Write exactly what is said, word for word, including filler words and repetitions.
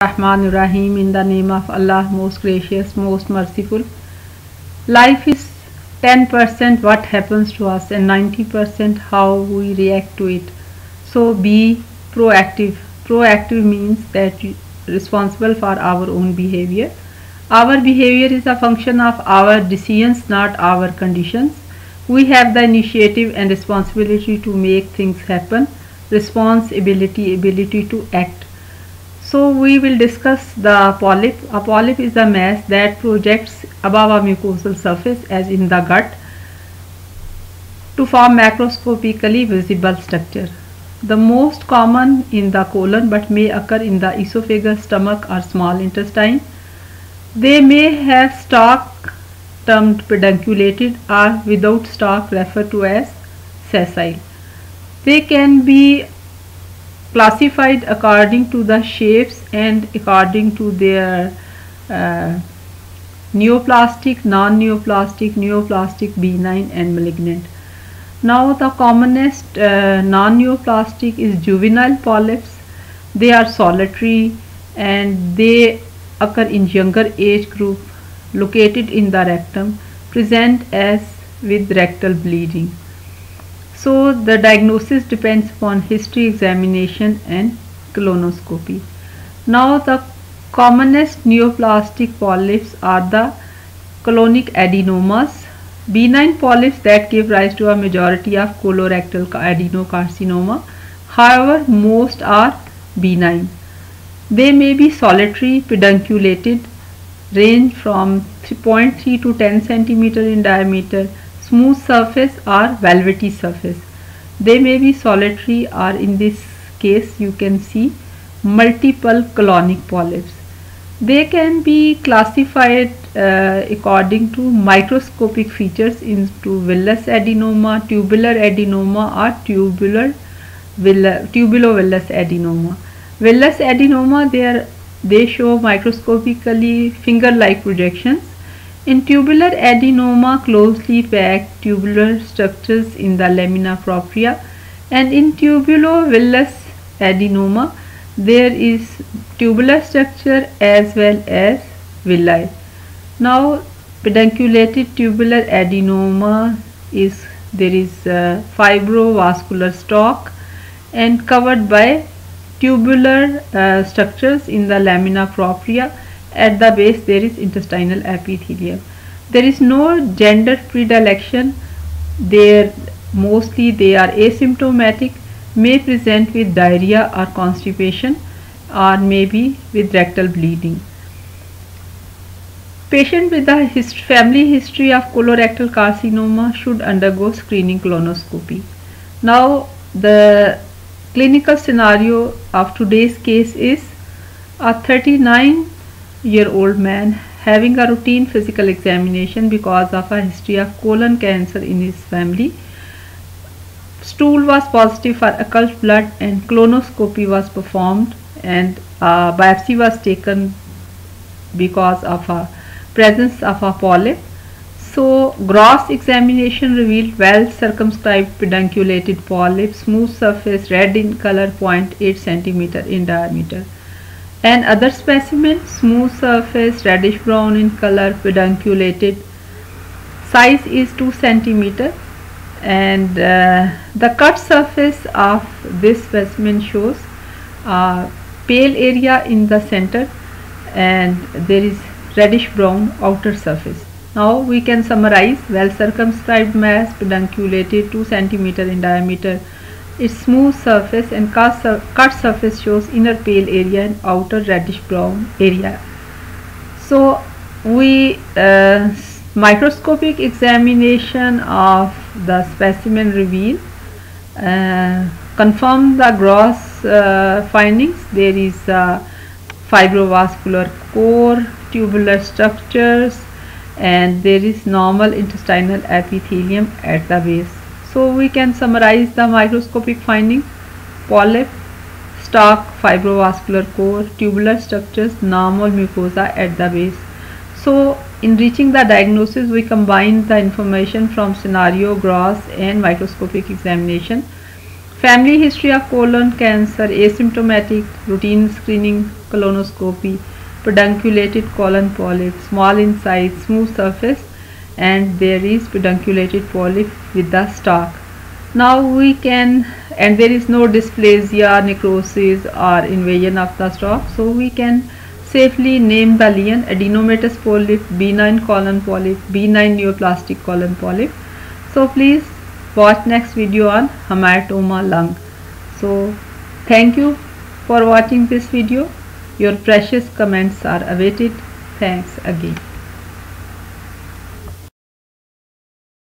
Rahman Rahim. In the name of Allah, most gracious, most merciful. Life is ten percent what happens to us and ninety percent how we react to it. So be proactive. Proactive means that you are responsible for our own behavior. Our behavior is a function of our decisions, not our conditions. We have the initiative and responsibility to make things happen. Responsibility, ability to act. So we will discuss the polyp. A polyp is a mass that projects above a mucosal surface, as in the gut, to form macroscopically visible structure. The most common in the colon but may occur in the esophagus, stomach or small intestine. They may have stalk termed pedunculated or without stalk referred to as sessile. They can be classified according to the shapes and according to their uh, neoplastic, non-neoplastic, neoplastic, benign and malignant. Now the commonest uh, non-neoplastic is juvenile polyps. They are solitary and they occur in younger age group, located in the rectum, present as with rectal bleeding. So the diagnosis depends upon history, examination and colonoscopy. Now the commonest neoplastic polyps are the colonic adenomas, benign polyps that give rise to a majority of colorectal adenocarcinoma. However, most are benign. They may be solitary, pedunculated, range from zero point three to ten centimeter in diameter, smooth surface or velvety surface. They may be solitary, or in this case you can see multiple colonic polyps. They can be classified uh, according to microscopic features into villous adenoma, tubular adenoma or tubular tubulovillous adenoma. Villous adenoma, they, are, they show microscopically finger-like projections. In tubular adenoma, closely packed tubular structures in the lamina propria, and in tubulovillous adenoma, there is tubular structure as well as villi. Now, pedunculated tubular adenoma is there is a fibrovascular stalk and covered by tubular uh, structures in the lamina propria. At the base there is intestinal epithelium. There is no gender predilection. There mostly they are asymptomatic, may present with diarrhea or constipation, or maybe with rectal bleeding. Patient with a hist family history of colorectal carcinoma should undergo screening colonoscopy. Now the clinical scenario of today's case is a thirty-nine year old man having a routine physical examination because of a history of colon cancer in his family. Stool was positive for occult blood and colonoscopy was performed, and a biopsy was taken because of a presence of a polyp. So gross examination revealed well circumscribed pedunculated polyp, smooth surface, red in color, zero point eight centimeter in diameter. And other specimen, smooth surface, reddish brown in color, pedunculated, size is two centimeter, and uh, the cut surface of this specimen shows a pale area in the center and there is reddish brown outer surface. Now we can summarize: well circumscribed mass, pedunculated, two centimeter in diameter. Its smooth surface and cut surface shows inner pale area and outer reddish brown area. So we uh, microscopic examination of the specimen reveal uh, confirm the gross uh, findings. There is a fibrovascular core, tubular structures, and there is normal intestinal epithelium at the base. So we can summarize the microscopic findings: polyp, stalk, fibrovascular core, tubular structures, normal mucosa at the base. So in reaching the diagnosis, we combine the information from scenario, gross and microscopic examination. Family history of colon cancer, asymptomatic, routine screening, colonoscopy, pedunculated colon polyp, small in size, smooth surface, and there is pedunculated polyp with the stalk. Now we can, and there is no dysplasia, necrosis or invasion of the stalk, so we can safely name the lesion adenomatous polyp, benign colon polyp, benign neoplastic colon polyp. So please watch next video on hematoma lung. So thank you for watching this video. Your precious comments are awaited. Thanks again.